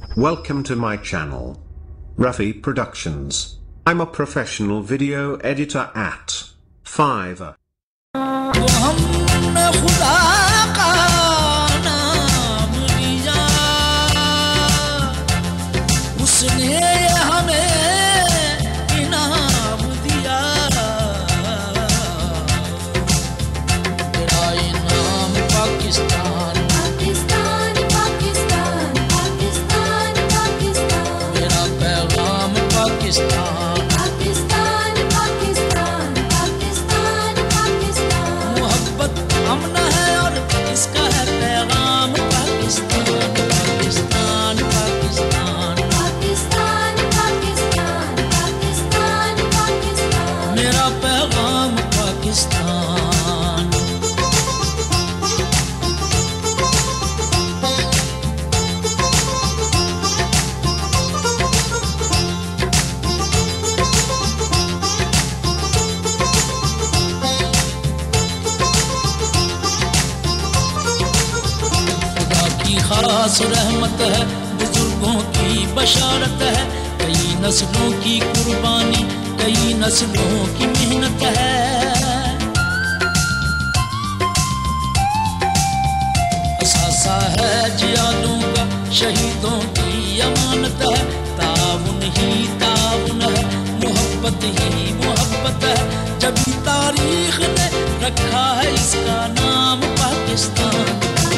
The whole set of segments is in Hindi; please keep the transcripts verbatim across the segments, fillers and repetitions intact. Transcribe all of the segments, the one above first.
Welcome to my channel, Rafi Productions. I'm a professional video editor at Fiverr. खास रहमत है, बुजुर्गों की बशारत है, कई नस्लों की कुर्बानी, कई नस्लों की मेहनत है। असासा है जियादों का, शहीदों की अमानत है, ताउन ही ताउन है, मोहब्बत ही मोहब्बत है, जब तारीख ने रखा है इसका नाम Pakistan.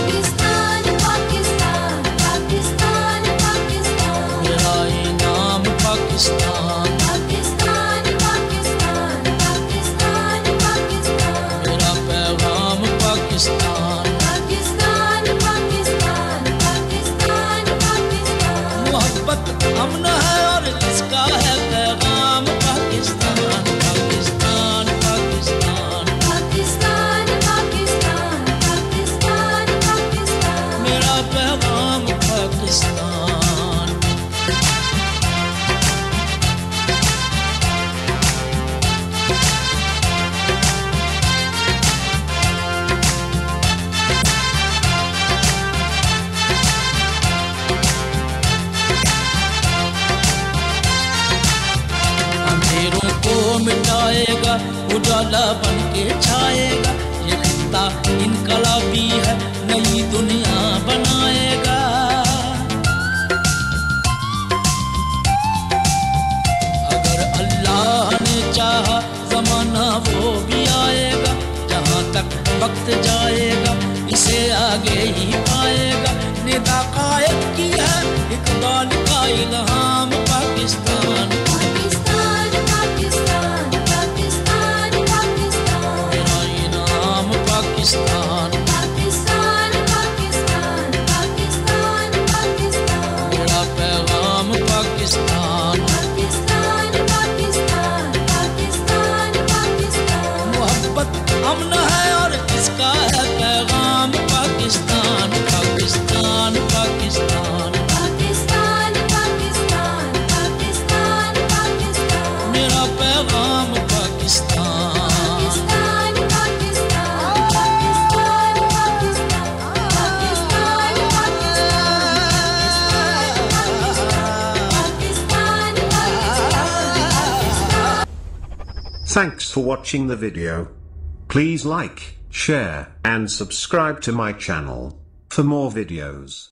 Pakistan, Pakistan, Pakistan, Pakistan, Pakistan. मेरा पैगाम Pakistan, Pakistan, Pakistan, Pakistan, Pakistan. मोहब्बत अमन है और इसका है पैगाम पाकिस्तान, पाकिस्तान, पाकिस्तान, पाकिस्तान, पाकिस्तान, पाकिस्तान, पाकिस्तान. मेरा पैगाम पाकिस्तान. मिटाएगा, उजाला बन के छाएगा, ये खित्ता इनकलाबी है, नई दुनिया बनाएगा। अगर अल्लाह ने चाहा जमाना वो भी आएगा, जहाँ तक वक्त जाएगा इसे आगे ही पाएगा। निदा कायद की है इकबाल का इल्हाम Pakistan, Pakistan, Pakistan, Pakistan, Pakistan, Pakistan. मेरा पैगाम Pakistan, Pakistan, Pakistan, Pakistan, Pakistan. मोहब्बत अमन है और इसका है पैगाम पाकिस्तान, पाकिस्तान, पाकिस्तान, पाकिस्तान, पाकिस्तान, पाकिस्तान, पाकिस्तान. मेरा पैगाम Pakistan. Thanks for watching the video. Please like, share, and subscribe to my channel for more videos.